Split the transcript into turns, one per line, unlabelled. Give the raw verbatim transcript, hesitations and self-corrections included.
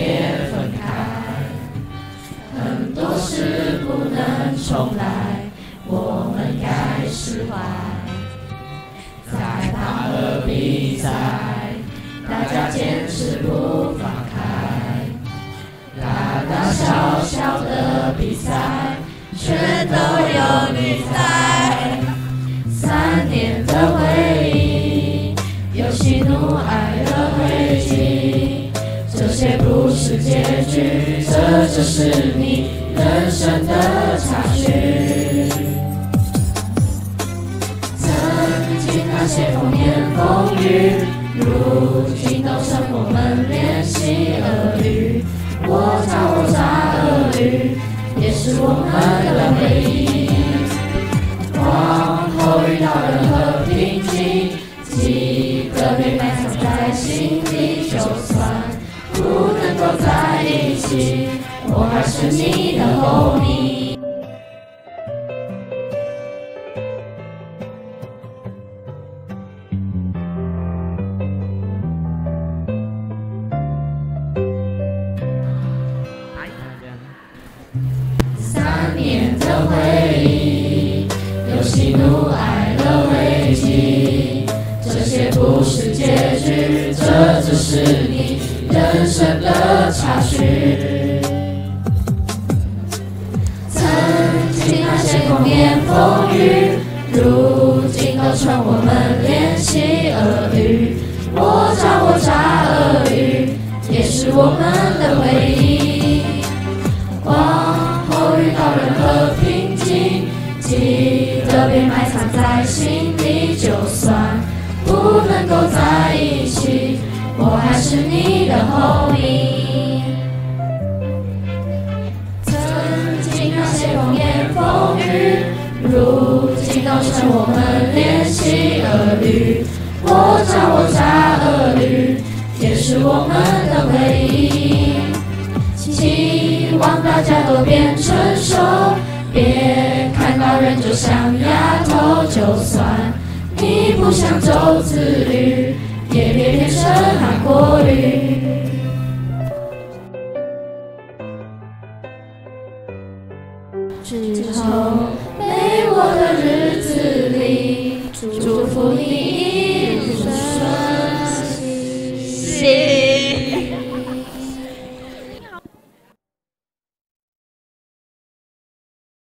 别分开。很多事不能重来，我们该释怀。在旁和比赛，大家坚持不放开。大大小小的比赛，却都有你在。三年的回忆，有喜怒哀乐汇集，这些不是结局，这只是你人生的插曲。曾经那些风言风语，如今都成我们练习儿女。我找我找儿女，也是我们的回忆。往后遇到任何瓶颈，记忆的被埋藏在心里，就算不能够在一起，我还是你的homie。三年的回忆，有喜怒哀乐汇集，这些不是结局，这只是你人生的插曲。曾经那些风言风语，如今都成我们练习儿女。我找我找儿女，也是我们的回忆。往后遇到任何瓶颈，记忆的被埋藏在心里，就算不能够在一起，我还是你的homie。曾经那些风言风语，如今都成我们练习儿女。我找我找儿女，也是我们的回忆。希望大家都变成熟，别看到人就像丫头。就算你不想走自律，也别变成韩国瑜。